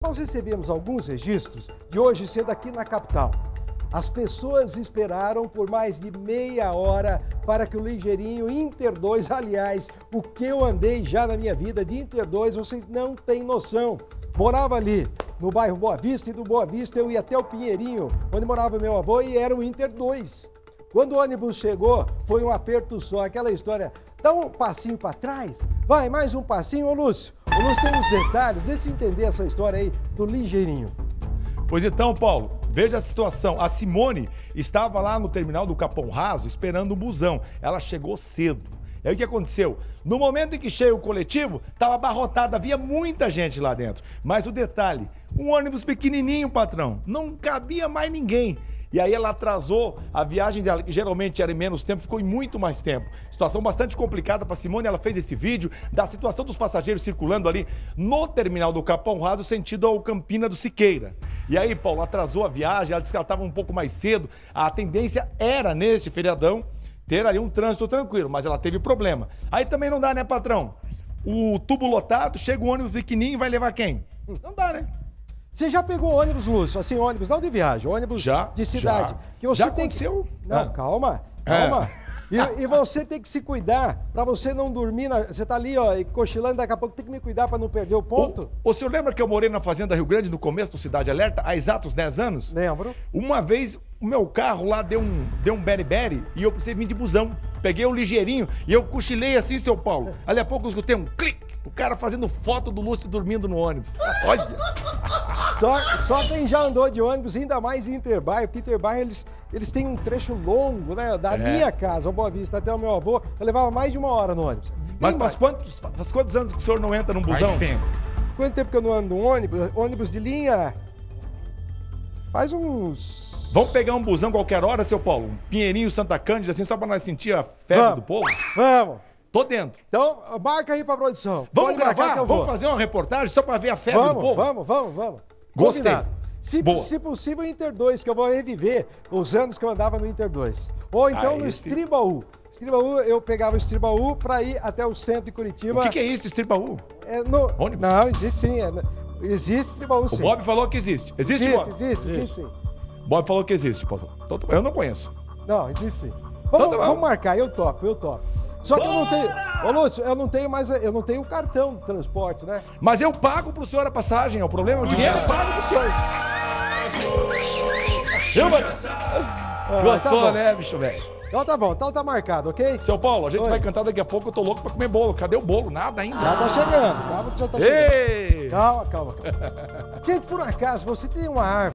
Nós recebemos alguns registros de hoje cedo aqui na capital. As pessoas esperaram por mais de meia hora para que o ligeirinho Inter 2, aliás, o que eu andei já na minha vida de Inter 2, vocês não têm noção. Morava ali no bairro Boa Vista e do Boa Vista eu ia até o Pinheirinho, onde morava meu avô, e era o Inter 2. Quando o ônibus chegou, foi um aperto só, aquela história, dá um passinho para trás, vai, mais um passinho, ô Lúcio. O Lúcio tem os detalhes, deixa eu entender essa história aí do ligeirinho. Pois então, Paulo, veja a situação. A Simone estava lá no terminal do Capão Raso esperando o busão. Ela chegou cedo. E aí o que aconteceu? No momento em que chega o coletivo, estava abarrotado, havia muita gente lá dentro. Mas o detalhe, um ônibus pequenininho, patrão, não cabia mais ninguém. E aí ela atrasou a viagem dela, que geralmente era em menos tempo, ficou em muito mais tempo. Situação bastante complicada para Simone, ela fez esse vídeo da situação dos passageiros circulando ali no terminal do Capão Raso, sentido ao Campina do Siqueira. E aí, Paulo, atrasou a viagem, ela disse que ela estava um pouco mais cedo. A tendência era, neste feriadão, ter ali um trânsito tranquilo, mas ela teve problema. Aí também não dá, né, patrão? O tubo lotado, chega um ônibus pequenininho e vai levar quem? Não dá, né? Você já pegou ônibus, Lúcio? Assim, ônibus não de viagem, ônibus de cidade. Já. Que você Já tem aconteceu? Que... Não, calma. E você tem que se cuidar para você não dormir. Você tá ali, ó, cochilando, daqui a pouco tem que me cuidar para não perder o ponto. O senhor lembra que eu morei na Fazenda Rio Grande no começo do Cidade Alerta, há exatos 10 anos? Lembro. Uma vez o meu carro lá deu um bere-bere e eu precisei vir de busão. Peguei o ligeirinho e eu cochilei assim, seu Paulo. Ali a pouco eu escutei um clique. O cara fazendo foto do Lúcio dormindo no ônibus. Olha! Só quem já andou de ônibus, ainda mais em Interbairro, porque Interbairro eles têm um trecho longo, né? Da minha casa, ao Boa Vista, até o meu avô, eu levava mais de uma hora no ônibus. Mas faz quantos anos que o senhor não entra num busão? Faz tempo. Quanto tempo que eu não ando num ônibus de linha? Faz uns... Vamos pegar um busão qualquer hora, seu Paulo? Um Pinheirinho, Santa Cândida, assim, só pra nós sentir a febre do povo? Vamos! Tô dentro. Então, marca aí pra produção. Vamos gravar? Vamos fazer uma reportagem só pra ver a febre do povo? Vamos. Gostei. Se possível, Inter 2, que eu vou reviver os anos que eu andava no Inter 2. Ou então no Estribaú. Estribaú, eu pegava o Estribaú pra ir até o centro de Curitiba. O que é isso, Estribaú? Ônibus? Não, existe sim. Existe Estribaú, sim. O Bob falou que existe. Existe, Bob? Existe sim. Bob falou que existe, Paulo. Eu não conheço. Não, existe sim. Vamos marcar, eu topo. Só que eu não tenho... Ô, Lúcio, eu não tenho cartão de transporte, né? Mas eu pago pro senhor a passagem, é o problema? O dinheiro eu pago pro senhor. Gostou, né, bicho velho? Então tá bom, então tá marcado, ok? Seu Paulo, a gente vai cantar daqui a pouco, eu tô louco pra comer bolo. Cadê o bolo? Nada ainda. Já tá chegando, calma que já tá chegando. Calma. Gente, por acaso, você tem uma árvore